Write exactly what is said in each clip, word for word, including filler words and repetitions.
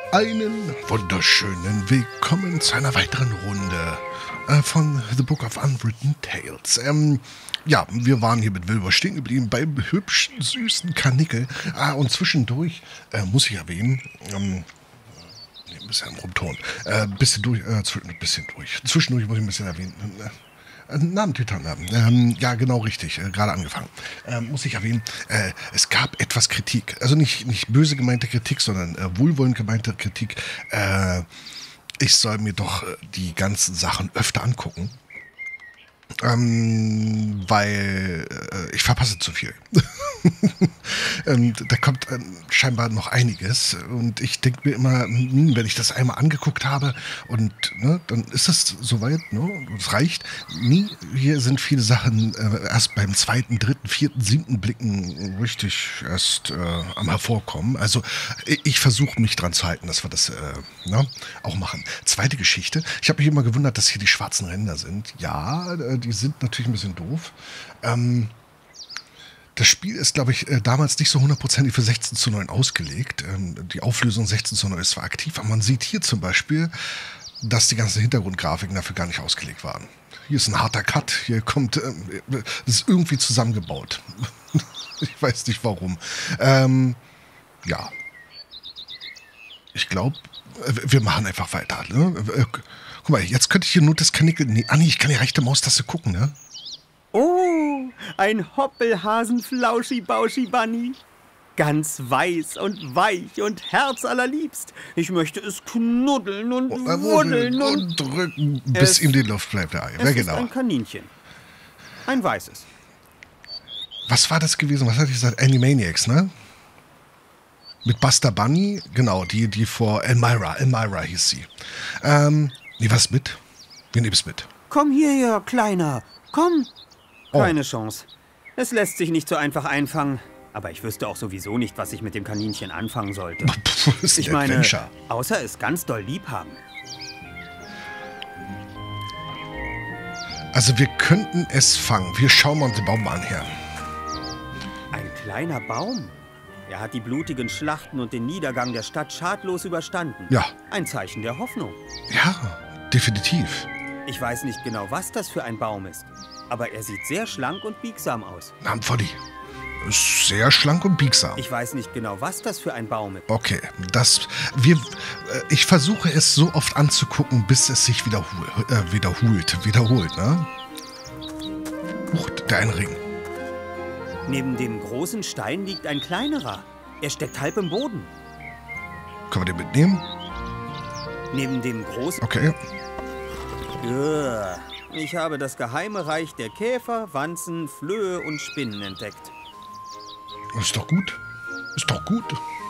Einen wunderschönen Willkommen zu einer weiteren Runde äh, von The Book of Unwritten Tales. Ähm, ja, wir waren hier mit Wilbur stehen geblieben beim hübschen, süßen Karnickel. Ah, und zwischendurch äh, muss ich erwähnen, ähm, ein bisschen am Rumton, äh, bisschen durch, äh, ein bisschen durch. Zwischendurch muss ich ein bisschen erwähnen. Äh, Namen, Titannamen. Ähm, ja, genau richtig. Äh, gerade angefangen. Ähm, muss ich erwähnen, äh, es gab etwas Kritik. Also nicht, nicht böse gemeinte Kritik, sondern äh, wohlwollend gemeinte Kritik. Äh, ich soll mir doch äh, die ganzen Sachen öfter angucken. Ähm, weil äh, ich verpasse zu viel. ähm, da kommt äh, scheinbar noch einiges und ich denke mir immer, hm, wenn ich das einmal angeguckt habe und ne, dann ist es soweit, ne, es reicht. Nie, hier sind viele Sachen äh, erst beim zweiten, dritten, vierten, siebten Blicken richtig erst äh, am hervorkommen. Also ich, ich versuche mich dran zu halten, dass wir das äh, ne, auch machen. Zweite Geschichte, ich habe mich immer gewundert, dass hier die schwarzen Ränder sind. Ja, äh, die sind natürlich ein bisschen doof. Ähm, das Spiel ist, glaube ich, äh, damals nicht so hundertprozentig für sechzehn zu neun ausgelegt. Ähm, die Auflösung sechzehn zu neun ist zwar aktiv, aber man sieht hier zum Beispiel, dass die ganzen Hintergrundgrafiken dafür gar nicht ausgelegt waren. Hier ist ein harter Cut, hier kommt, äh, das ist irgendwie zusammengebaut. Ich weiß nicht warum. Ähm, ja. Ich glaube, wir machen einfach weiter. Ne? Guck mal, jetzt könnte ich hier nur das Kanickel... Nee, ah nee, ich kann ja rechte Maustaste gucken, ne? Oh, ein Hoppelhasen-Flauschi-Bauschi-Bunny. Ganz weiß und weich und herzallerliebst. Ich möchte es knuddeln und und, äh, wuddeln und, und drücken, bis es, ihm die Luft bleibt. Ja, es genau. ist ein Kaninchen. Ein weißes. Was war das gewesen? Was hatte ich gesagt? Animaniacs, ne? Mit Buster Bunny, genau, die, die vor Elmira, Elmira hieß sie. Ähm, nee, was mit? Wir nehmen es mit. Komm hierher, Kleiner, komm. Oh. Keine Chance. Es lässt sich nicht so einfach einfangen. Aber ich wüsste auch sowieso nicht, was ich mit dem Kaninchen anfangen sollte. Pff, ist ein Ich meine, Adventure. außer es ganz doll lieb haben. Also wir könnten es fangen. Wir schauen mal uns den Baum an her. Ein kleiner Baum. Er hat die blutigen Schlachten und den Niedergang der Stadt schadlos überstanden. Ja. Ein Zeichen der Hoffnung. Ja, definitiv. Ich weiß nicht genau, was das für ein Baum ist. Aber er sieht sehr schlank und biegsam aus. Namen Volli. Ist sehr schlank und biegsam. Ich weiß nicht genau, was das für ein Baum ist. Okay, das wir. Äh, ich versuche es so oft anzugucken, bis es sich wiederhol, äh, wiederholt, wiederholt, ne? Huch, der ein Ring. Neben dem großen Stein liegt ein kleinerer. Er steckt halb im Boden. Können wir den mitnehmen? Neben dem großen... Okay. Uah. Ich habe das geheime Reich der Käfer, Wanzen, Flöhe und Spinnen entdeckt. Ist doch gut. Ist doch gut.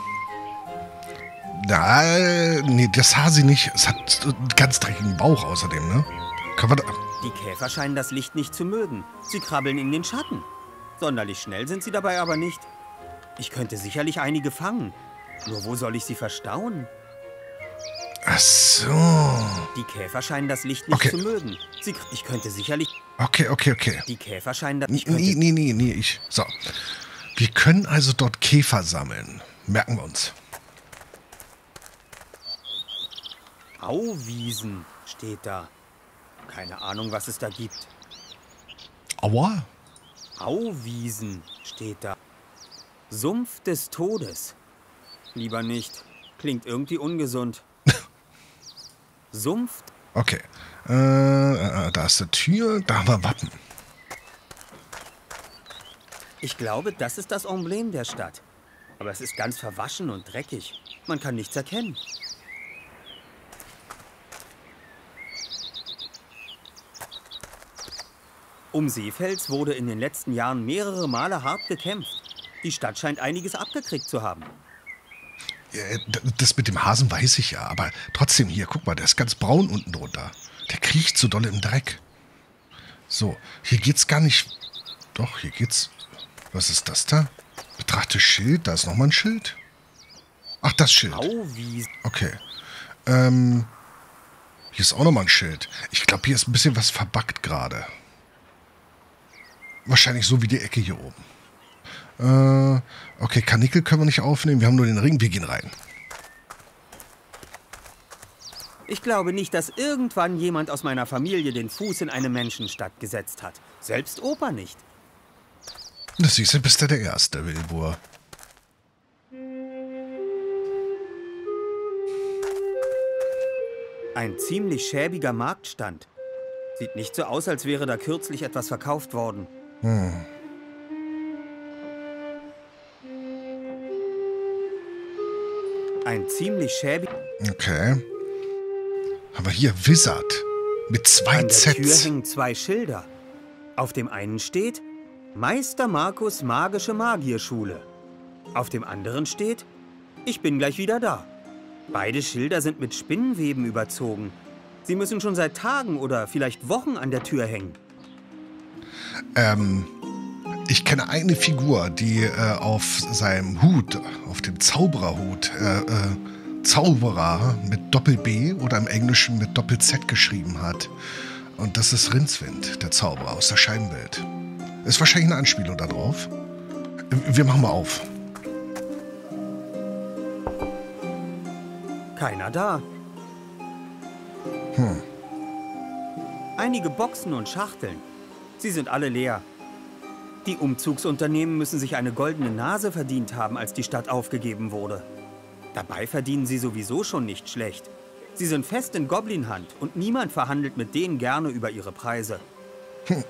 Na, nee, das Hasi nicht. Es hat einen ganz dreckigen Bauch außerdem, ne? Können wir da... Die Käfer scheinen das Licht nicht zu mögen. Sie krabbeln in den Schatten. Sonderlich schnell sind sie dabei aber nicht. Ich könnte sicherlich einige fangen. Nur wo soll ich sie verstauen? Ach so. Die Käfer scheinen das Licht nicht Okay. zu mögen. Sie, ich könnte sicherlich... Okay, okay, okay. Die Käfer scheinen das... Ich Nee, könnte, nee, nee, nee, ich... So. Wir können also dort Käfer sammeln. Merken wir uns. Auwiesen steht da. Keine Ahnung, was es da gibt. Aua. Auwiesen steht da. Sumpf des Todes. Lieber nicht. Klingt irgendwie ungesund. Sumpf. Okay. Äh, äh, da ist eine Tür, da haben wir Wappen. Ich glaube, das ist das Emblem der Stadt. Aber es ist ganz verwaschen und dreckig. Man kann nichts erkennen. Um Seefels wurde in den letzten Jahren mehrere Male hart gekämpft. Die Stadt scheint einiges abgekriegt zu haben. Äh, Das mit dem Hasen weiß ich ja, aber trotzdem hier, guck mal, der ist ganz braun unten drunter. Der kriecht so doll im Dreck. So, hier geht's gar nicht... Doch, hier geht's... Was ist das da? Betrachte Schild, da ist nochmal ein Schild. Ach, das Schild. Auwiesen. Okay. Ähm, hier ist auch nochmal ein Schild. Ich glaube, hier ist ein bisschen was verbuggt gerade. Wahrscheinlich so wie die Ecke hier oben. Äh, okay, Karnickel können wir nicht aufnehmen. Wir haben nur den Ring. Wir gehen rein. Ich glaube nicht, dass irgendwann jemand aus meiner Familie den Fuß in eine Menschenstadt gesetzt hat. Selbst Opa nicht. Das siehst du, bist du der Erste, Wilbur. Ein ziemlich schäbiger Marktstand. Sieht nicht so aus, als wäre da kürzlich etwas verkauft worden. Hm. Ein ziemlich schäbiger... Okay. Aber hier Wizard. Mit zwei An der Zs. Tür hängen zwei Schilder. Auf dem einen steht Meister Markus Magische Magierschule. Auf dem anderen steht Ich bin gleich wieder da. Beide Schilder sind mit Spinnenweben überzogen. Sie müssen schon seit Tagen oder vielleicht Wochen an der Tür hängen. Ähm, ich kenne eine Figur, die äh, auf seinem Hut, auf dem Zaubererhut, äh, äh, Zauberer mit Doppel-B oder im Englischen mit Doppel-Z geschrieben hat. Und das ist Rincewind, der Zauberer aus der Scheibenwelt. Ist wahrscheinlich eine Anspielung darauf. Wir machen mal auf. Keiner da. Hm. Einige Boxen und Schachteln. Sie sind alle leer. Die Umzugsunternehmen müssen sich eine goldene Nase verdient haben, als die Stadt aufgegeben wurde. Dabei verdienen sie sowieso schon nicht schlecht. Sie sind fest in Goblin-Hand und niemand verhandelt mit denen gerne über ihre Preise. Hm.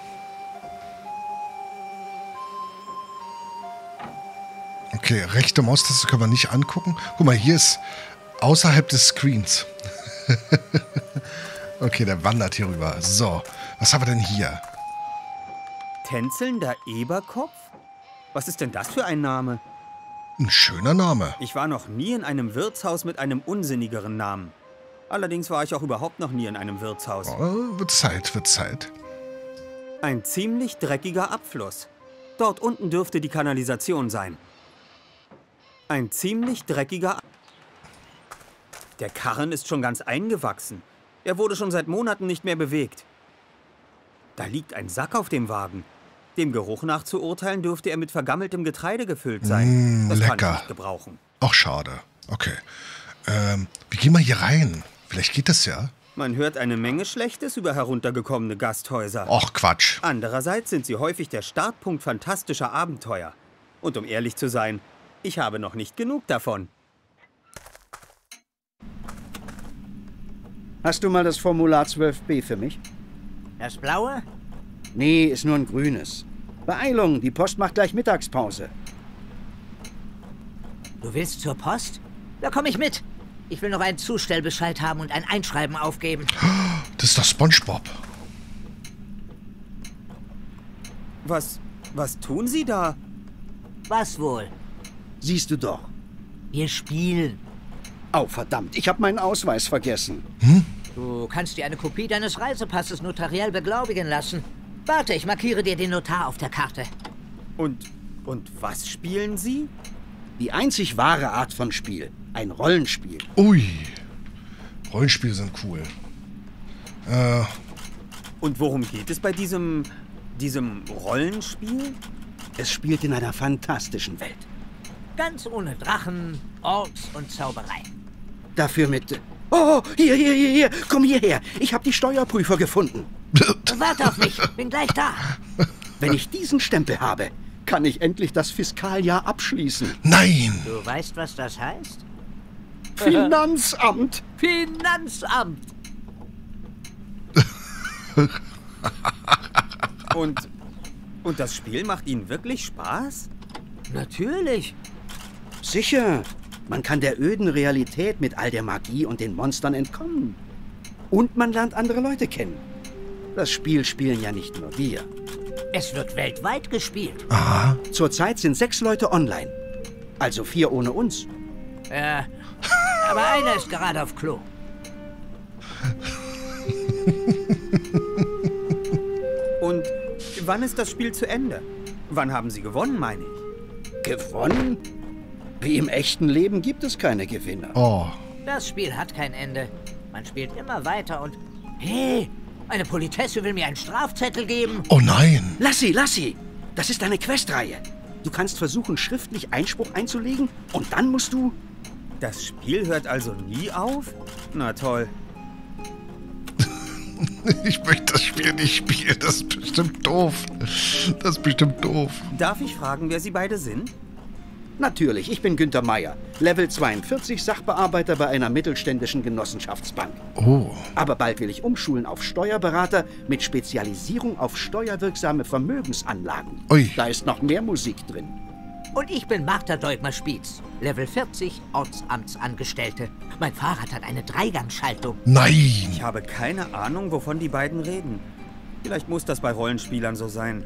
Okay, rechte Maustaste können wir nicht angucken. Guck mal, hier ist außerhalb des Screens. Okay, der wandert hier rüber. So, was haben wir denn hier? Tänzelnder Eberkopf? Was ist denn das für ein Name? Ein schöner Name. Ich war noch nie in einem Wirtshaus mit einem unsinnigeren Namen. Allerdings war ich auch überhaupt noch nie in einem Wirtshaus. Oh, wird Zeit, wird Zeit. Ein ziemlich dreckiger Abfluss. Dort unten dürfte die Kanalisation sein. Ein ziemlich dreckiger... Der Karren ist schon ganz eingewachsen. Er wurde schon seit Monaten nicht mehr bewegt. Da liegt ein Sack auf dem Wagen. Dem Geruch nach zu urteilen, dürfte er mit vergammeltem Getreide gefüllt sein. Mm, das lecker. kann ich nicht gebrauchen. Ach, schade. Okay. Ähm, wir gehen mal hier rein. Vielleicht geht das ja. Man hört eine Menge Schlechtes über heruntergekommene Gasthäuser. Ach, Quatsch. Andererseits sind sie häufig der Startpunkt fantastischer Abenteuer. Und um ehrlich zu sein, ich habe noch nicht genug davon. Hast du mal das Formular zwölf b für mich? Das blaue? Nee, ist nur ein grünes. Beeilung, die Post macht gleich Mittagspause. Du willst zur Post? Da komme ich mit. Ich will noch einen Zustellbescheid haben und ein Einschreiben aufgeben. Das ist doch SpongeBob. Was, was tun Sie da? Was wohl? Siehst du doch. Wir spielen. Oh, verdammt, ich habe meinen Ausweis vergessen. Hm? Du kannst dir eine Kopie deines Reisepasses notariell beglaubigen lassen. Warte, ich markiere dir den Notar auf der Karte. Und, und was spielen Sie? Die einzig wahre Art von Spiel. Ein Rollenspiel. Ui. Rollenspiele sind cool. Äh. Und worum geht es bei diesem, diesem Rollenspiel? Es spielt in einer fantastischen Welt. Ganz ohne Drachen, Orks und Zauberei. Dafür mit... Oh, hier, hier, hier, hier. Komm hierher. Ich habe die Steuerprüfer gefunden. Warte auf mich, bin gleich da. Wenn ich diesen Stempel habe, kann ich endlich das Fiskaljahr abschließen. Nein! Du weißt, was das heißt? Finanzamt. Finanzamt. Und, und das Spiel macht Ihnen wirklich Spaß? Natürlich. Sicher. Man kann der öden Realität mit all der Magie und den Monstern entkommen. Und man lernt andere Leute kennen. Das Spiel spielen ja nicht nur wir. Es wird weltweit gespielt. Aha. Zurzeit sind sechs Leute online. Also vier ohne uns. Äh, aber einer ist gerade auf Klo. Und wann ist das Spiel zu Ende? Wann haben Sie gewonnen, meine ich? Gewonnen? Wie im echten Leben gibt es keine Gewinner. Oh. Das Spiel hat kein Ende. Man spielt immer weiter und... Hey, eine Politesse will mir einen Strafzettel geben. Oh nein. Lass sie, lass sie. Das ist eine Questreihe. Du kannst versuchen, schriftlich Einspruch einzulegen und dann musst du... Das Spiel hört also nie auf? Na toll. Ich möchte das Spiel nicht spielen. Das ist bestimmt doof. Das ist bestimmt doof. Darf ich fragen, wer Sie beide sind? Natürlich, ich bin Günther Meier, Level zweiundvierzig, Sachbearbeiter bei einer mittelständischen Genossenschaftsbank. Oh. Aber bald will ich umschulen auf Steuerberater mit Spezialisierung auf steuerwirksame Vermögensanlagen. Ui. Da ist noch mehr Musik drin. Und ich bin Martha Deugmer-Spitz, Level vierzig, Ortsamtsangestellte. Mein Fahrrad hat eine Dreigangschaltung. Nein. Ich habe keine Ahnung, wovon die beiden reden. Vielleicht muss das bei Rollenspielern so sein.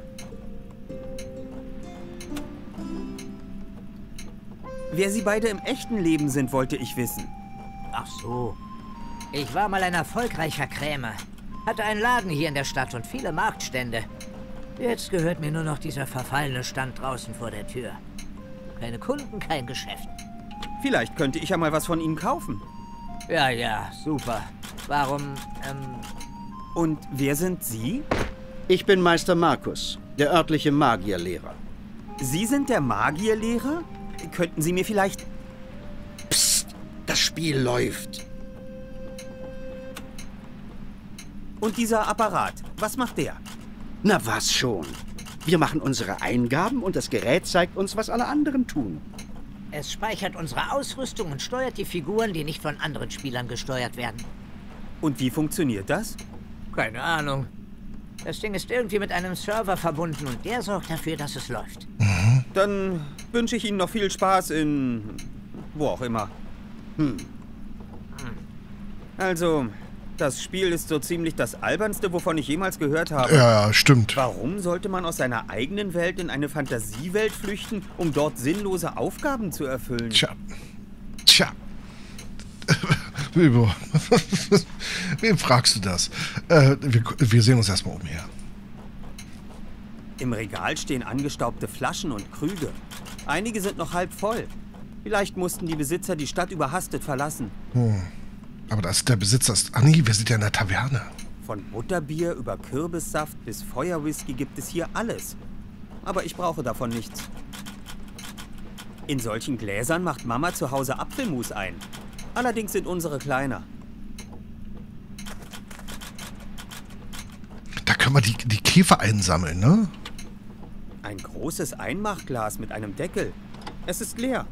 Wer Sie beide im echten Leben sind, wollte ich wissen. Ach so. Ich war mal ein erfolgreicher Krämer. Hatte einen Laden hier in der Stadt und viele Marktstände. Jetzt gehört mir nur noch dieser verfallene Stand draußen vor der Tür. Keine Kunden, kein Geschäft. Vielleicht könnte ich ja mal was von Ihnen kaufen. Ja, ja, super. Warum, ähm... Und wer sind Sie? Ich bin Meister Markus, der örtliche Magierlehrer. Sie sind der Magierlehrer? Könnten Sie mir vielleicht... Psst, das Spiel läuft. Und dieser Apparat, was macht der? Na was schon. Wir machen unsere Eingaben und das Gerät zeigt uns, was alle anderen tun. Es speichert unsere Ausrüstung und steuert die Figuren, die nicht von anderen Spielern gesteuert werden. Und wie funktioniert das? Keine Ahnung. Das Ding ist irgendwie mit einem Server verbunden und der sorgt dafür, dass es läuft. Dann wünsche ich Ihnen noch viel Spaß in... wo auch immer. Hm. Also, das Spiel ist so ziemlich das Albernste, wovon ich jemals gehört habe. Ja, stimmt. Warum sollte man aus seiner eigenen Welt in eine Fantasiewelt flüchten, um dort sinnlose Aufgaben zu erfüllen? Tja. Tja. Bilbo, wem fragst du das? Äh, wir, wir sehen uns erstmal um hier. Im Regal stehen angestaubte Flaschen und Krüge. Einige sind noch halb voll. Vielleicht mussten die Besitzer die Stadt überhastet verlassen. Hm. Aber das ist der Besitzer. Ach nee, wir sind ja in der Taverne. Von Butterbier über Kürbissaft bis Feuerwhisky gibt es hier alles. Aber ich brauche davon nichts. In solchen Gläsern macht Mama zu Hause Apfelmus ein. Allerdings sind unsere kleiner. Da können wir die, die Käfer einsammeln, ne? Ein großes Einmachglas mit einem Deckel. Es ist leer.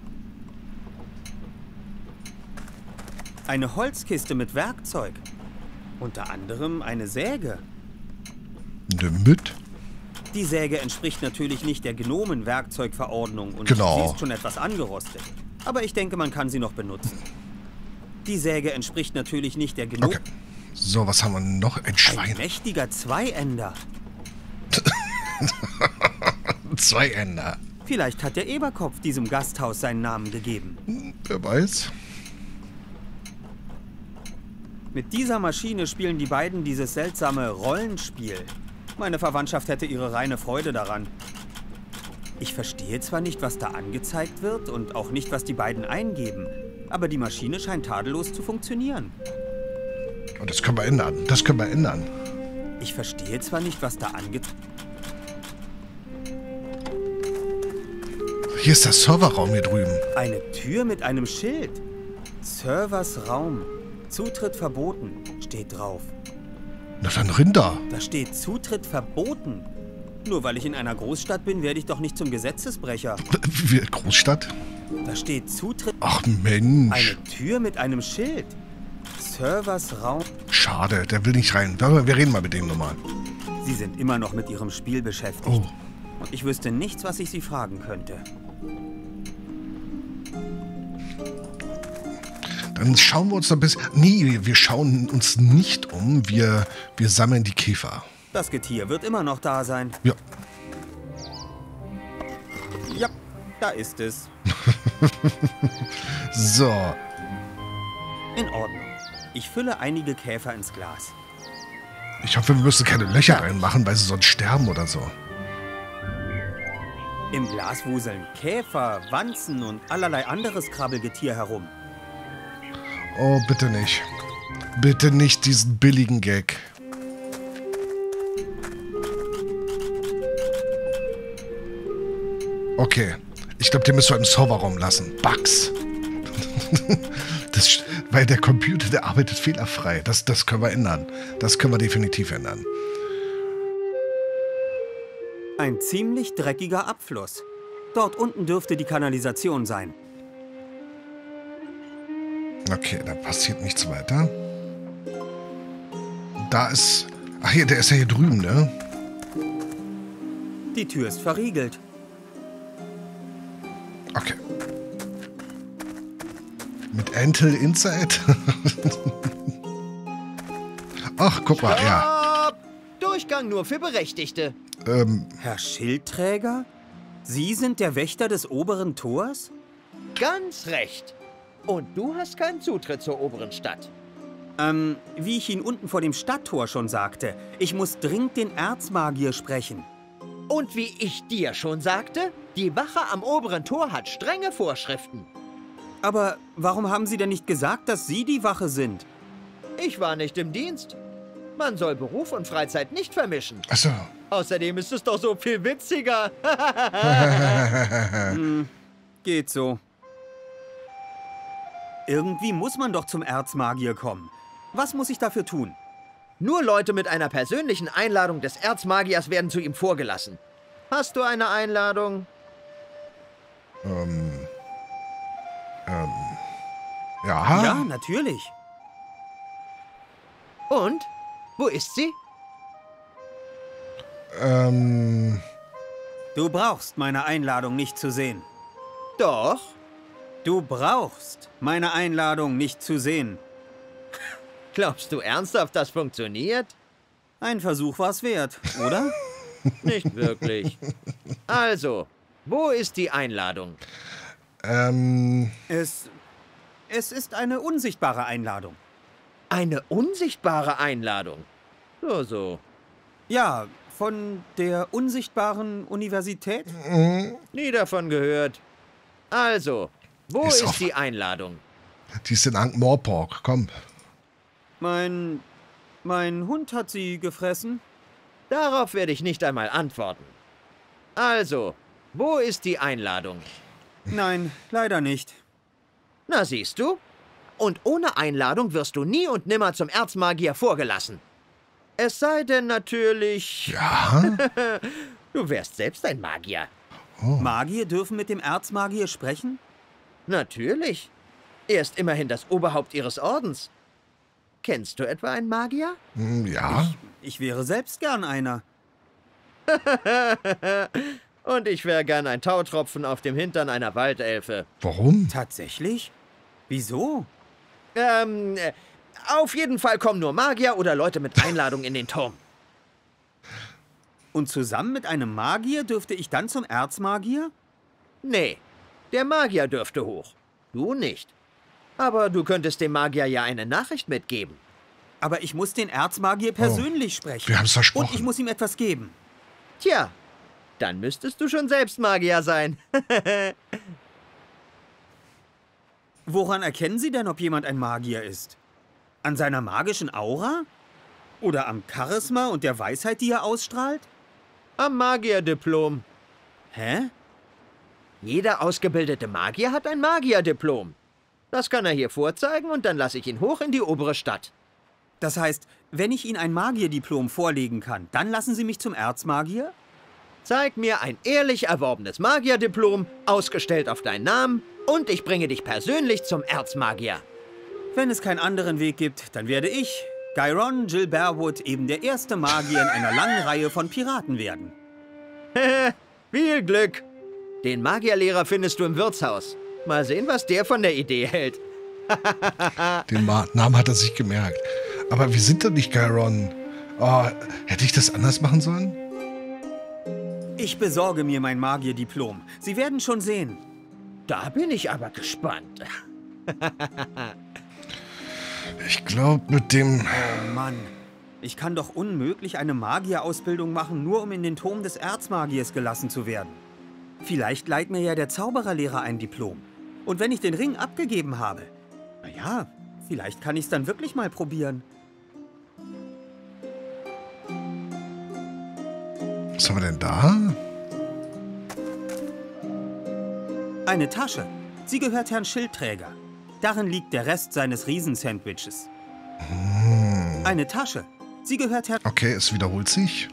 Eine Holzkiste mit Werkzeug. Unter anderem eine Säge. Ne, mit? Die Säge entspricht natürlich nicht der Gnomen-Werkzeugverordnung und Genau. sie ist schon etwas angerostet. Aber ich denke, man kann sie noch benutzen. Die Säge entspricht natürlich nicht der Gnomen... Okay. So, was haben wir noch? Ein Schwein. Ein mächtiger Zweiender. Zwei Ender. Vielleicht hat der Eberkopf diesem Gasthaus seinen Namen gegeben. Wer weiß. Mit dieser Maschine spielen die beiden dieses seltsame Rollenspiel. Meine Verwandtschaft hätte ihre reine Freude daran. Ich verstehe zwar nicht, was da angezeigt wird und auch nicht, was die beiden eingeben, aber die Maschine scheint tadellos zu funktionieren. Und das können wir ändern. Das können wir ändern. Ich verstehe zwar nicht, was da angezeigt wird. Hier ist der Serverraum hier drüben. Eine Tür mit einem Schild. Servers Raum. Zutritt verboten, steht drauf. Na dann Rinder. Da steht Zutritt verboten. Nur weil ich in einer Großstadt bin, werde ich doch nicht zum Gesetzesbrecher. Wie Großstadt? Da steht Zutritt... Ach Mensch. Eine Tür mit einem Schild. Servers Raum. Schade, der will nicht rein. Wir reden mal mit dem nochmal. Sie sind immer noch mit Ihrem Spiel beschäftigt. Oh. Und ich wüsste nichts, was ich Sie fragen könnte. Dann schauen wir uns ein bisschen... Nee, wir schauen uns nicht um. Wir, wir sammeln die Käfer. Das Getier wird immer noch da sein. Ja. Ja, da ist es. So. In Ordnung. Ich fülle einige Käfer ins Glas. Ich hoffe, wir müssen keine Löcher reinmachen, weil sie sonst sterben oder so. Im Glas wuseln Käfer, Wanzen und allerlei anderes Krabbelgetier herum. Oh, bitte nicht. Bitte nicht diesen billigen Gag. Okay. Ich glaube, den müssen wir im Serverraum lassen. Bugs. Das, weil der Computer, der arbeitet fehlerfrei. Das, das können wir ändern. Das können wir definitiv ändern. Ein ziemlich dreckiger Abfluss. Dort unten dürfte die Kanalisation sein. Okay, da passiert nichts weiter. Da ist... Ach hier, der ist ja hier drüben, ne? Die Tür ist verriegelt. Okay. Mit Antle Inside? Ach, guck mal, ja. Durchgang nur für Berechtigte. Ähm, Herr Schildträger? Sie sind der Wächter des oberen Tors? Ganz recht. Und du hast keinen Zutritt zur oberen Stadt. Ähm, wie ich Ihnen unten vor dem Stadttor schon sagte, ich muss dringend den Erzmagier sprechen. Und wie ich dir schon sagte, die Wache am oberen Tor hat strenge Vorschriften. Aber warum haben Sie denn nicht gesagt, dass Sie die Wache sind? Ich war nicht im Dienst. Man soll Beruf und Freizeit nicht vermischen. ach so. Außerdem ist es doch so viel witziger. hm, geht so. Irgendwie muss man doch zum Erzmagier kommen. Was muss ich dafür tun? Nur Leute mit einer persönlichen Einladung des Erzmagiers werden zu ihm vorgelassen. Hast du eine Einladung? Ähm... Ähm... Ja? Ja, natürlich. Und? Wo ist sie? Ähm... Du brauchst meine Einladung nicht zu sehen. Doch. Du brauchst meine Einladung nicht zu sehen. Glaubst du ernsthaft, das funktioniert? Ein Versuch war es wert, oder? Nicht wirklich. Also, wo ist die Einladung? Ähm... Es, es ist eine unsichtbare Einladung. Eine unsichtbare Einladung. So, so. Ja, von der unsichtbaren Universität? Nie davon gehört. Also, wo Ist ist, auf- die Einladung? Die ist in Ankh-Morpork, komm. Mein, mein Hund hat sie gefressen. Darauf werde ich nicht einmal antworten. Also, wo ist die Einladung? Nein, leider nicht. Na, siehst du? Und ohne Einladung wirst du nie und nimmer zum Erzmagier vorgelassen. Es sei denn natürlich, Ja? du wärst selbst ein Magier. Magier dürfen mit dem Erzmagier sprechen? Natürlich. Er ist immerhin das Oberhaupt ihres Ordens. Kennst du etwa einen Magier? Hm, ja? Ich wäre selbst gern einer. Und ich wäre gern ein Tautropfen auf dem Hintern einer Waldelfe. Warum? Tatsächlich? Wieso? Ähm, äh, auf jeden Fall kommen nur Magier oder Leute mit Einladung in den Turm. Und zusammen mit einem Magier dürfte ich dann zum Erzmagier? Nee, der Magier dürfte hoch. Du nicht. Aber du könntest dem Magier ja eine Nachricht mitgeben. Aber ich muss den Erzmagier persönlich sprechen. wir haben's versprochen. Und ich muss ihm etwas geben. Tja, dann müsstest du schon selbst Magier sein. Woran erkennen Sie denn, ob jemand ein Magier ist? An seiner magischen Aura? Oder am Charisma und der Weisheit, die er ausstrahlt? Am Magierdiplom. Hä? Jeder ausgebildete Magier hat ein Magierdiplom. Das kann er hier vorzeigen und dann lasse ich ihn hoch in die obere Stadt. Das heißt, wenn ich Ihnen ein Magierdiplom vorlegen kann, dann lassen Sie mich zum Erzmagier? Zeig mir ein ehrlich erworbenes Magierdiplom, ausgestellt auf deinen Namen, und ich bringe dich persönlich zum Erzmagier. Wenn es keinen anderen Weg gibt, dann werde ich, Gyron Jill Bearwood, eben der erste Magier in einer langen Reihe von Piraten werden. Viel Glück! Den Magierlehrer findest du im Wirtshaus. Mal sehen, was der von der Idee hält. Den Ma Namen hat er sich gemerkt. Aber wir sind doch nicht Gyron. Oh, hätte ich das anders machen sollen? Ich besorge mir mein Magierdiplom. Sie werden schon sehen. Da bin ich aber gespannt. Ich glaube, mit dem... Oh Mann, ich kann doch unmöglich eine Magierausbildung machen, nur um in den Turm des Erzmagiers gelassen zu werden. Vielleicht leiht mir ja der Zaubererlehrer ein Diplom. Und wenn ich den Ring abgegeben habe, naja, vielleicht kann ich es dann wirklich mal probieren. Was haben wir denn da? Eine Tasche. Sie gehört Herrn Schildträger. Darin liegt der Rest seines Riesensandwiches. Hm. Eine Tasche. Sie gehört Herr... Okay, es wiederholt sich.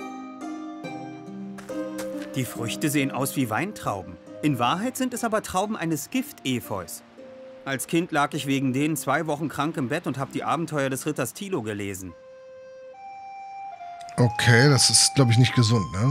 Die Früchte sehen aus wie Weintrauben. In Wahrheit sind es aber Trauben eines Gift-Efeus. Als Kind lag ich wegen denen zwei Wochen krank im Bett und habe die Abenteuer des Ritters Tilo gelesen. Okay, das ist, glaube ich, nicht gesund, ne?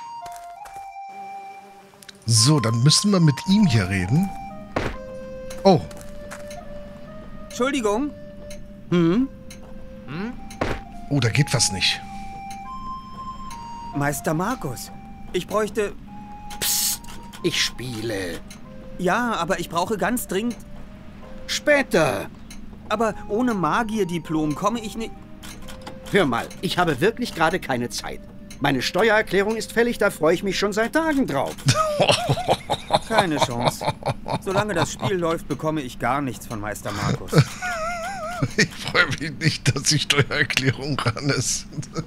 So, dann müssen wir mit ihm hier reden. Oh. Entschuldigung? Hm? Oh, da geht was nicht. Meister Markus, ich bräuchte... Psst, ich spiele. Ja, aber ich brauche ganz dringend... Später. Aber ohne Magierdiplom komme ich nicht... Hör mal, ich habe wirklich gerade keine Zeit. Meine Steuererklärung ist fällig, da freue ich mich schon seit Tagen drauf. Keine Chance. Solange das Spiel läuft, bekomme ich gar nichts von Meister Markus. Ich freue mich nicht, dass die Steuererklärung ran ist.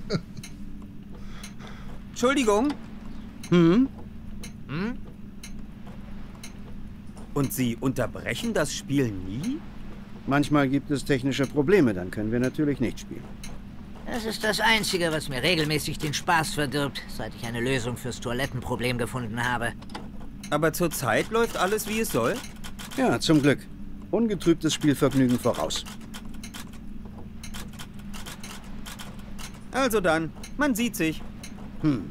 Entschuldigung? Hm? Hm? Und Sie unterbrechen das Spiel nie? Manchmal gibt es technische Probleme, dann können wir natürlich nicht spielen. Das ist das Einzige, was mir regelmäßig den Spaß verdirbt, seit ich eine Lösung fürs Toilettenproblem gefunden habe. Aber zurzeit läuft alles, wie es soll? Ja, zum Glück. Ungetrübtes Spielvergnügen voraus. Also dann, man sieht sich. Hm.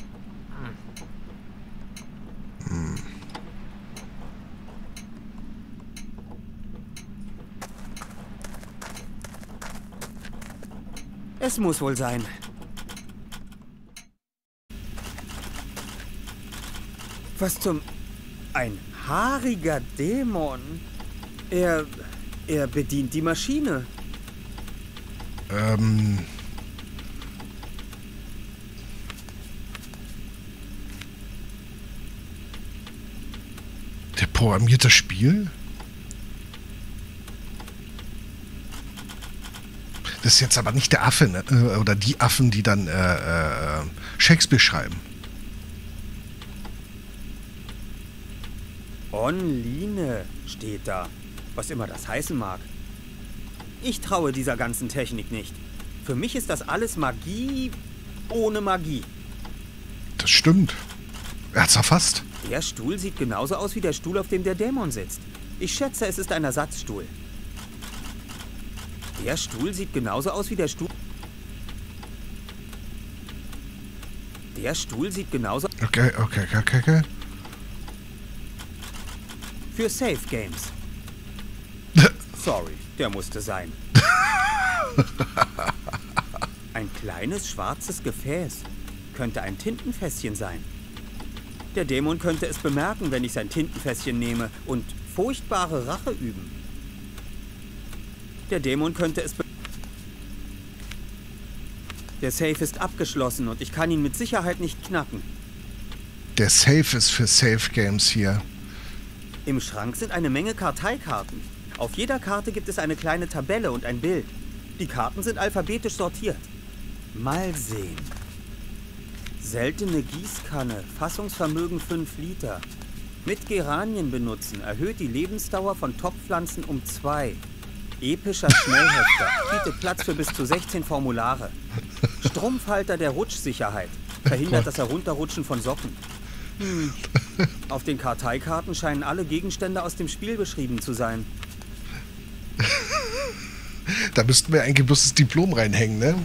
Es muss wohl sein. Was zum... Ein haariger Dämon. Er... Er bedient die Maschine. Ähm... Der programmiert das Spiel? Das ist jetzt aber nicht der Affe, ne? Oder die Affen, die dann äh, äh, Shakespeare schreiben. Online steht da. Was immer das heißen mag. Ich traue dieser ganzen Technik nicht. Für mich ist das alles Magie ohne Magie. Das stimmt. Er hat's erfasst. Der Stuhl sieht genauso aus wie der Stuhl, auf dem der Dämon sitzt. Ich schätze, es ist ein Ersatzstuhl. Der Stuhl sieht genauso aus wie der Stuhl... Der Stuhl sieht genauso... Okay, okay, okay, okay. Für Safe Games. Sorry, der musste sein. Ein kleines schwarzes Gefäß. Könnte ein Tintenfässchen sein. Der Dämon könnte es bemerken, wenn ich sein Tintenfässchen nehme und furchtbare Rache üben. Der Dämon könnte es... Be Der Safe ist abgeschlossen und ich kann ihn mit Sicherheit nicht knacken. Der Safe ist für Safe Games hier. Im Schrank sind eine Menge Karteikarten. Auf jeder Karte gibt es eine kleine Tabelle und ein Bild. Die Karten sind alphabetisch sortiert. Mal sehen. Seltene Gießkanne, Fassungsvermögen fünf Liter. Mit Geranien benutzen, erhöht die Lebensdauer von Topfpflanzen um zwei. Epischer Schnellhefter, bietet Platz für bis zu sechzehn Formulare. Strumpfhalter der Rutschsicherheit, verhindert das Herunterrutschen von Socken. Hm. Auf den Karteikarten scheinen alle Gegenstände aus dem Spiel beschrieben zu sein. Da müssten wir eigentlich bloß das Diplom reinhängen, ne?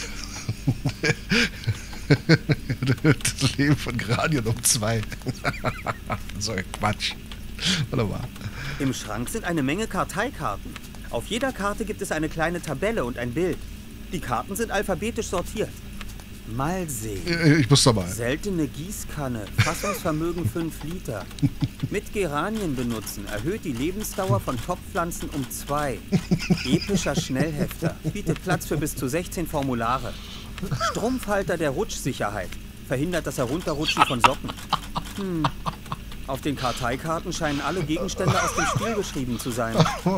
Das Leben von Granien um zwei. So ein Quatsch. Wunderbar. Im Schrank sind eine Menge Karteikarten. Auf jeder Karte gibt es eine kleine Tabelle und ein Bild. Die Karten sind alphabetisch sortiert. Mal sehen. Ich muss doch mal. Seltene Gießkanne, Fassungsvermögen fünf Liter. Mit Geranien benutzen, erhöht die Lebensdauer von Topfpflanzen um zwei. Epischer Schnellhefter, bietet Platz für bis zu sechzehn Formulare. Strumpfhalter der Rutschsicherheit, verhindert das Herunterrutschen von Socken. Hm. Auf den Karteikarten scheinen alle Gegenstände aus dem Spiel beschrieben zu sein.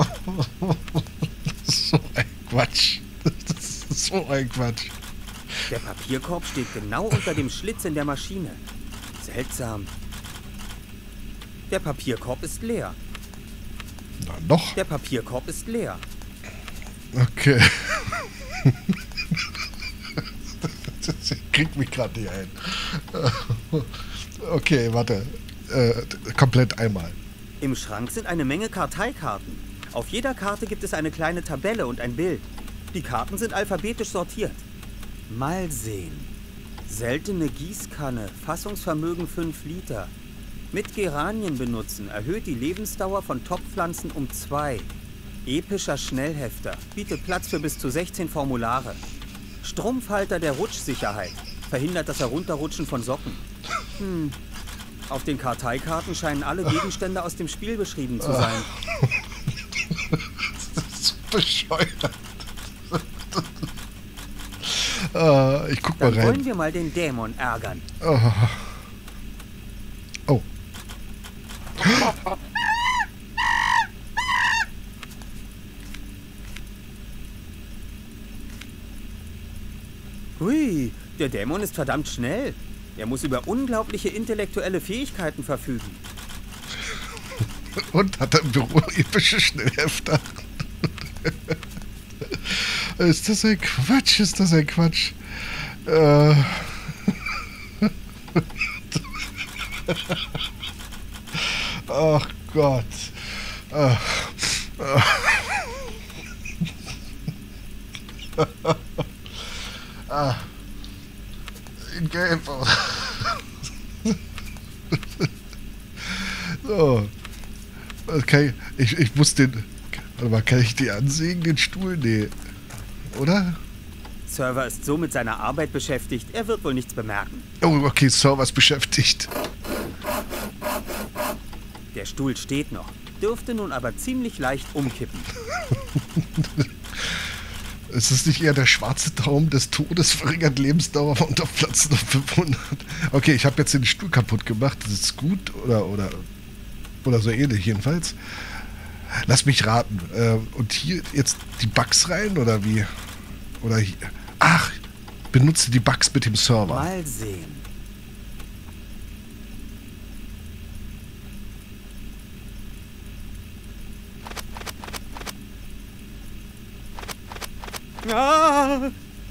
So ein Quatsch. Das ist so ein Quatsch. Der Papierkorb steht genau unter dem Schlitz in der Maschine. Seltsam. Der Papierkorb ist leer. Na, noch? Der Papierkorb ist leer. Okay. Das kriegt mich gerade nicht ein. Okay, warte. Äh, komplett einmal. Im Schrank sind eine Menge Karteikarten. Auf jeder Karte gibt es eine kleine Tabelle und ein Bild. Die Karten sind alphabetisch sortiert. Mal sehen. Seltene Gießkanne, Fassungsvermögen fünf Liter. Mit Geranien benutzen, erhöht die Lebensdauer von Topfpflanzen um zwei. Epischer Schnellhefter, bietet Platz für bis zu sechzehn Formulare. Strumpfhalter der Rutschsicherheit, verhindert das Herunterrutschen von Socken. Hm. Auf den Karteikarten scheinen alle Gegenstände aus dem Spiel beschrieben zu sein. Das ist so bescheuert. Uh, ich guck mal Dann rein. wollen wir mal den Dämon ärgern. Oh. Oh. Hui, der Dämon ist verdammt schnell. Er muss über unglaubliche intellektuelle Fähigkeiten verfügen. Und hat er im Büro epische Schnellhefter. Ist das ein Quatsch? Ist das ein Quatsch? Äh. Ach Gott. Ach. Ah. In Gelb. So. Okay, ich, ich muss den. Warte mal, kann ich die ansägen, den Stuhl? Nee. Oder? Server ist so mit seiner Arbeit beschäftigt, er wird wohl nichts bemerken. Oh, okay, Server ist beschäftigt. Der Stuhl steht noch, dürfte nun aber ziemlich leicht umkippen. Ist es nicht eher der schwarze Daumen des Todes, verringert Lebensdauer von Topfpflanzen auf fünfhundert? Okay, ich habe jetzt den Stuhl kaputt gemacht. Das ist gut oder, oder, oder so ähnlich jedenfalls. Lass mich raten. Äh, und hier jetzt die Bugs rein oder wie? Oder hier. Ach, benutze die Bugs mit dem Server. Mal sehen. Ah!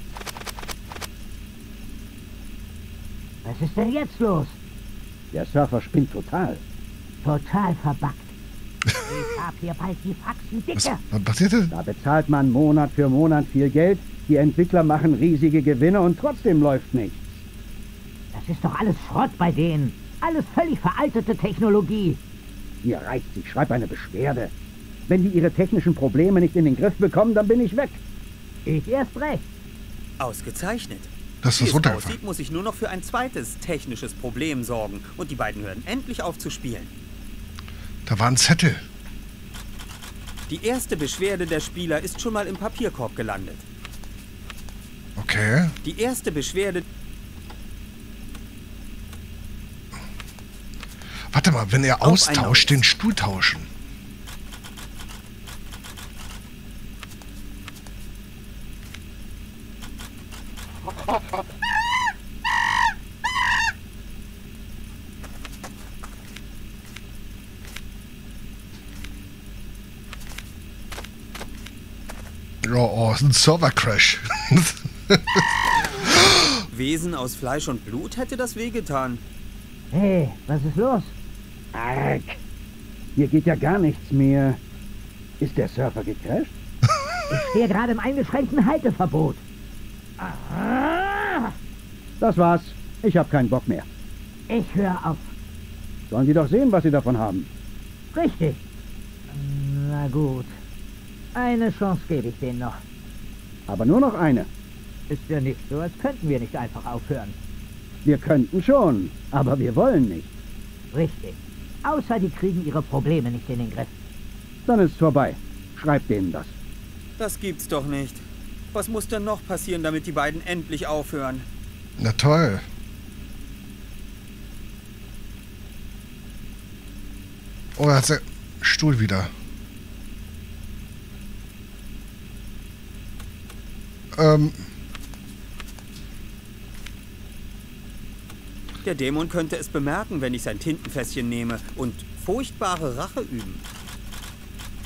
Was ist denn jetzt los? Der Surfer spinnt total. Total verbuggt. Ich hab hier bald die Faxen Was, dicke. was passiert denn? Da bezahlt man Monat für Monat viel Geld, die Entwickler machen riesige Gewinne und trotzdem läuft nichts. Das ist doch alles Schrott bei denen. Alles völlig veraltete Technologie. Mir reicht's, ich schreibe eine Beschwerde. Wenn die ihre technischen Probleme nicht in den Griff bekommen, dann bin ich weg. Ich erst recht. Ausgezeichnet. Das Wie ist es runtergefallen. aussieht, muss ich nur noch für ein zweites technisches Problem sorgen. Und die beiden hören endlich auf zu spielen. Da war ein Zettel. Die erste Beschwerde der Spieler ist schon mal im Papierkorb gelandet. Okay. Die erste Beschwerde... Warte mal, wenn er Auf austauscht, einer- den Stuhl tauschen. Oh, oh, ist ein Server-Crash. Wesen aus Fleisch und Blut hätte das wehgetan. Hey, was ist los? Arg. Hier geht ja gar nichts mehr. Ist der Surfer gecrasht? Ich stehe gerade im eingeschränkten Halteverbot. Ah, Das war's. Ich habe keinen Bock mehr. ich höre auf. Sollen Sie doch sehen, was Sie davon haben. Richtig. Na gut. Eine Chance gebe ich denen noch. Aber nur noch eine. Ist ja nicht so, als könnten wir nicht einfach aufhören. Wir könnten schon, aber wir wollen nicht. Richtig. Außer die kriegen ihre Probleme nicht in den Griff. Dann ist's vorbei. Schreibt denen das. Das gibt's doch nicht. Was muss denn noch passieren, damit die beiden endlich aufhören? Na toll. Oh, da ist der Stuhl wieder. Ähm, Der Dämon könnte es bemerken, wenn ich sein Tintenfässchen nehme und furchtbare Rache üben.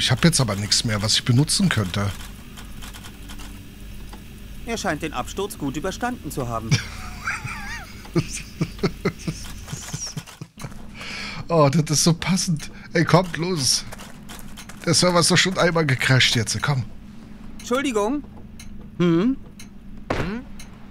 ich habe jetzt aber nichts mehr, was ich benutzen könnte. Er scheint den Absturz gut überstanden zu haben. Oh, das ist so passend. Ey, kommt, los. Der Server ist doch schon einmal gecrasht jetzt. Komm. Entschuldigung. Hm? Hm?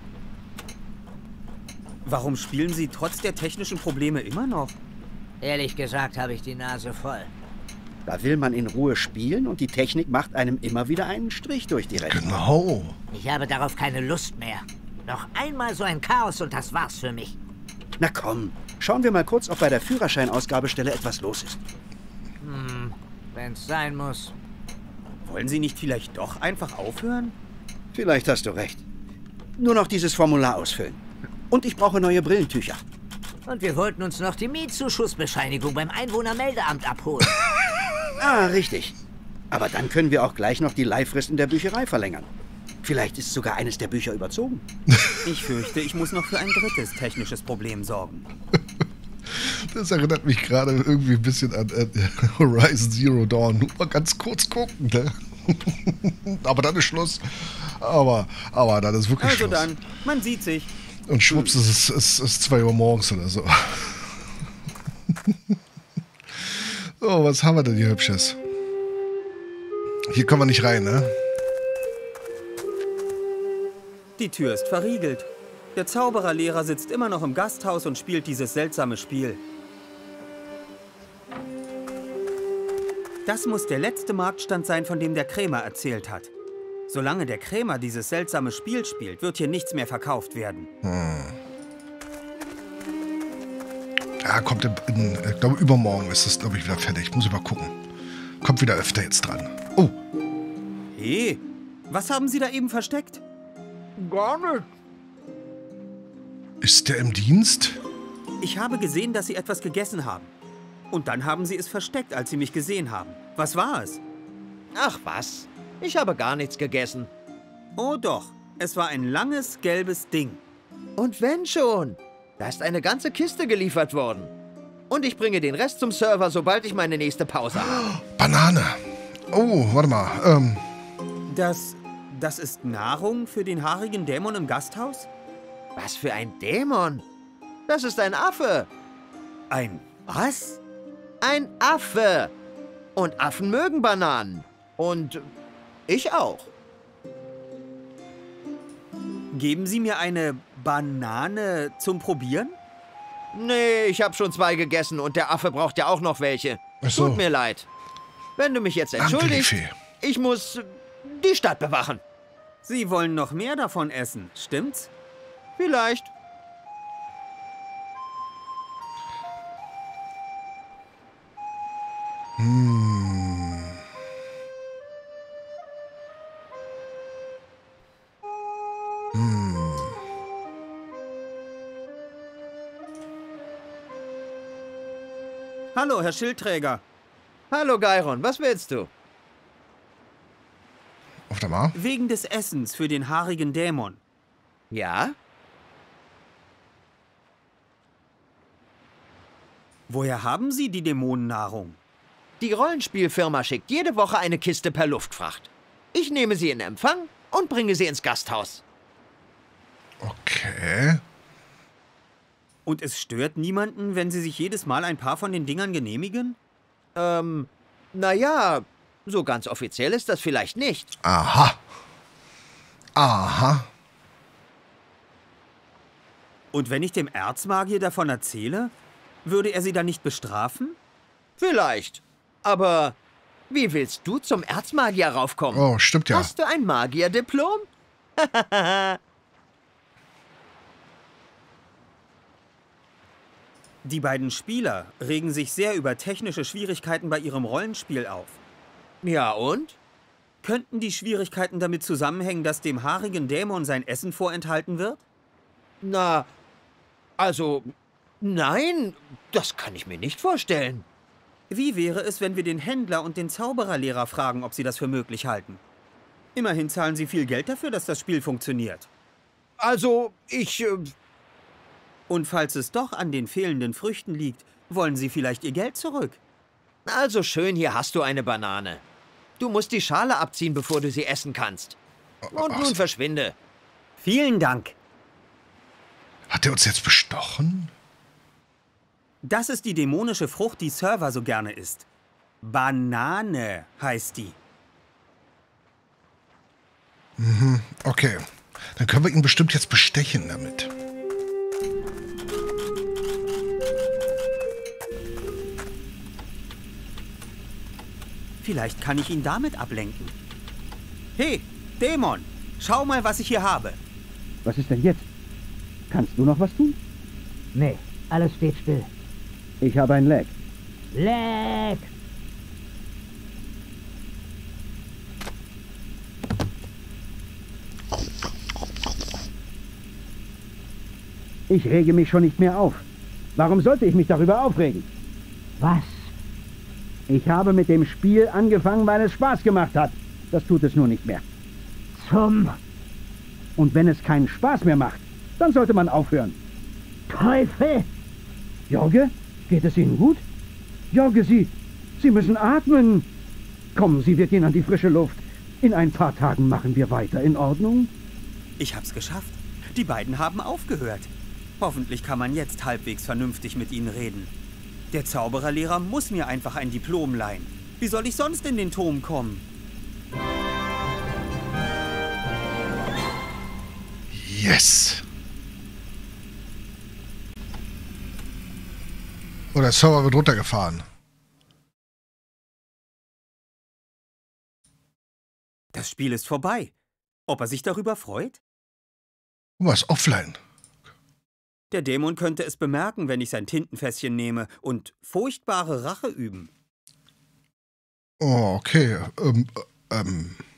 Warum spielen Sie trotz der technischen Probleme immer noch? Ehrlich gesagt habe ich die Nase voll. Da will man in Ruhe spielen und die Technik macht einem immer wieder einen Strich durch die Rechnung. Genau. Ich habe darauf keine Lust mehr. Noch einmal so ein Chaos und das war's für mich. Na komm, schauen wir mal kurz, ob bei der Führerscheinausgabestelle etwas los ist. Hm, wenn's sein muss. Wollen Sie nicht vielleicht doch einfach aufhören? Vielleicht hast du recht. Nur noch dieses Formular ausfüllen. Und ich brauche neue Brillentücher. Und wir wollten uns noch die Mietzuschussbescheinigung beim Einwohnermeldeamt abholen. Ah, richtig. Aber dann können wir auch gleich noch die Leihfrist in der Bücherei verlängern. Vielleicht ist sogar eines der Bücher überzogen. Ich fürchte, ich muss noch für ein drittes technisches Problem sorgen. Das erinnert mich gerade irgendwie ein bisschen an äh, Horizon Zero Dawn. Nur mal ganz kurz gucken, ne? Aber dann ist Schluss. Aber, aber dann ist wirklich Also Schluss. dann, man sieht sich. Und schwupps, es ist, es ist zwei Uhr morgens oder so. So, was haben wir denn hier Hübsches? Hier kommen wir nicht rein, ne? Die Tür ist verriegelt. Der Zaubererlehrer sitzt immer noch im Gasthaus und spielt dieses seltsame Spiel. Das muss der letzte Marktstand sein, von dem der Krämer erzählt hat. Solange der Krämer dieses seltsame Spiel spielt, wird hier nichts mehr verkauft werden. Hm. Ja, kommt in, in ich glaube, übermorgen ist es, glaube ich, wieder fertig. Muss ich mal gucken. Kommt wieder öfter jetzt dran. Oh. Hey, was haben Sie da eben versteckt? Gar nicht. Ist der im Dienst? Ich habe gesehen, dass Sie etwas gegessen haben. Und dann haben Sie es versteckt, als Sie mich gesehen haben. Was war es? Ach was, ich habe gar nichts gegessen. Oh doch, es war ein langes, gelbes Ding. Und wenn schon, da ist eine ganze Kiste geliefert worden. Und ich bringe den Rest zum Server, sobald ich meine nächste Pause habe. Banane. Oh, warte mal. Ähm. Das, das ist Nahrung für den haarigen Dämon im Gasthaus? Was für ein Dämon? Das ist ein Affe. Ein was? Ein Affe. Und Affen mögen Bananen. Und ich auch. Geben Sie mir eine Banane zum Probieren? Nee, ich habe schon zwei gegessen und der Affe braucht ja auch noch welche. Ach so. Tut mir leid. Wenn du mich jetzt Danke, entschuldigst, die Fee. ich muss die Stadt bewachen. Sie wollen noch mehr davon essen, stimmt's? Vielleicht. Hm. Hm. Hallo, Herr Schildträger. Hallo Gairon, was willst du? Auf der Mar? Wegen des Essens für den haarigen Dämon. Ja? Woher haben Sie die Dämonennahrung? Die Rollenspielfirma schickt jede Woche eine Kiste per Luftfracht. Ich nehme sie in Empfang und bringe sie ins Gasthaus. Okay. Und es stört niemanden, wenn Sie sich jedes Mal ein paar von den Dingern genehmigen? Ähm, naja, so ganz offiziell ist das vielleicht nicht. Aha. Aha. Und wenn ich dem Erzmagier davon erzähle, würde er Sie dann nicht bestrafen? Vielleicht. Aber wie willst du zum Erzmagier raufkommen? Oh, stimmt ja. Hast du ein Magierdiplom? Die beiden Spieler regen sich sehr über technische Schwierigkeiten bei ihrem Rollenspiel auf. Ja und? Könnten die Schwierigkeiten damit zusammenhängen, dass dem haarigen Dämon sein Essen vorenthalten wird? Na, also, nein, das kann ich mir nicht vorstellen. Wie wäre es, wenn wir den Händler und den Zaubererlehrer fragen, ob sie das für möglich halten? Immerhin zahlen sie viel Geld dafür, dass das Spiel funktioniert. Also, ich... Äh, Und falls es doch an den fehlenden Früchten liegt, wollen sie vielleicht ihr Geld zurück. also schön, hier hast du eine Banane. Du musst die Schale abziehen, bevor du sie essen kannst. Und nun verschwinde. Vielen Dank. Hat er uns jetzt bestochen? Das ist die dämonische Frucht, die Server so gerne isst. Banane heißt die. Mhm, okay. Dann können wir ihn bestimmt jetzt bestechen damit. Vielleicht kann ich ihn damit ablenken. Hey, Dämon, schau mal, was ich hier habe. Was ist denn jetzt? Kannst du noch was tun? Nee, alles steht still. Ich habe ein Lag. Leck! Ich rege mich schon nicht mehr auf. Warum sollte ich mich darüber aufregen? Was? Ich habe mit dem Spiel angefangen, weil es Spaß gemacht hat. Das tut es nur nicht mehr. Zum Und wenn es keinen Spaß mehr macht, dann sollte man aufhören. Teufel! Jorge, geht es Ihnen gut? Jorge, Sie, Sie müssen atmen. Kommen Sie, wir gehen an die frische Luft. In ein paar Tagen machen wir weiter, in Ordnung? Ich hab's geschafft. Die beiden haben aufgehört. Hoffentlich kann man jetzt halbwegs vernünftig mit ihnen reden. Der Zaubererlehrer muss mir einfach ein Diplom leihen. Wie soll ich sonst in den Turm kommen? Yes! Oh, der Server wird runtergefahren. Das Spiel ist vorbei. Ob er sich darüber freut? Oh, was? Offline? Der Dämon könnte es bemerken, wenn ich sein Tintenfässchen nehme und furchtbare Rache üben. Oh, okay. Ähm, ähm...